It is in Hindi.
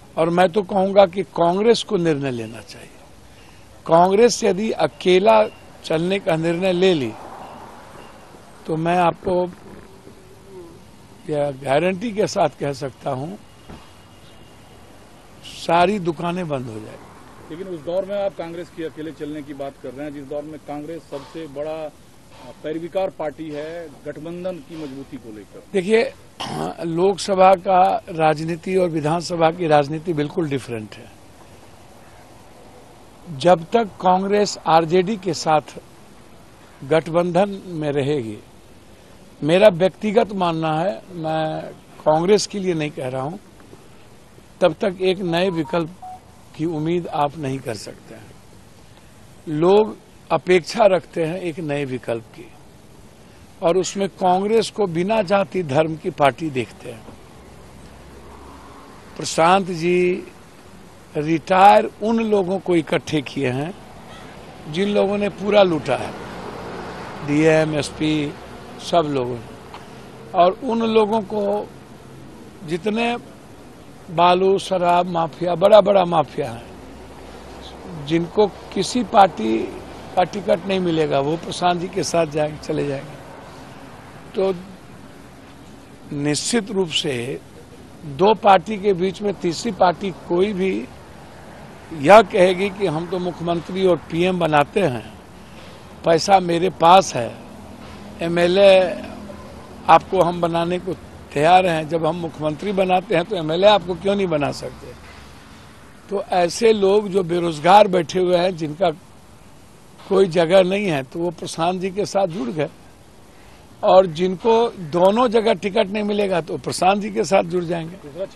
और मैं तो कहूंगा कि कांग्रेस को निर्णय लेना चाहिए। कांग्रेस यदि अकेला चलने का निर्णय ले ली तो मैं आपको यह गारंटी के साथ कह सकता हूं सारी दुकानें बंद हो जाएगी। लेकिन उस दौर में आप कांग्रेस की अकेले चलने की बात कर रहे हैं, जिस दौर में कांग्रेस सबसे बड़ा पैरविकार पार्टी है गठबंधन की मजबूती को लेकर। देखिए, लोकसभा का राजनीति और विधानसभा की राजनीति बिल्कुल डिफरेंट है। जब तक कांग्रेस आरजेडी के साथ गठबंधन में रहेगी, मेरा व्यक्तिगत मानना है, मैं कांग्रेस के लिए नहीं कह रहा हूं, तब तक एक नए विकल्प की उम्मीद आप नहीं कर सकते हैं। लोग अपेक्षा रखते हैं एक नए विकल्प की, और उसमें कांग्रेस को बिना जाति धर्म की पार्टी देखते हैं। प्रशांत जी रिटायर उन लोगों को इकट्ठे किए हैं जिन लोगों ने पूरा लूटा है, डीएम एसपी सब लोगों ने, और उन लोगों को जितने बालू शराब माफिया बड़ा बड़ा माफिया है, जिनको किसी पार्टी का टिकट नहीं मिलेगा, वो प्रशांत जी के साथ चले जाएंगे। तो निश्चित रूप से दो पार्टी के बीच में तीसरी पार्टी कोई भी यह कहेगी कि हम तो मुख्यमंत्री और पीएम बनाते हैं, पैसा मेरे पास है, एमएलए आपको हम बनाने को तैयार हैं, जब हम मुख्यमंत्री बनाते हैं तो एमएलए आपको क्यों नहीं बना सकते। तो ऐसे लोग जो बेरोजगार बैठे हुए हैं, जिनका कोई जगह नहीं है, तो वो प्रशांत जी के साथ जुड़ गए, और जिनको दोनों जगह टिकट नहीं मिलेगा तो प्रशांत जी के साथ जुड़ जाएंगे।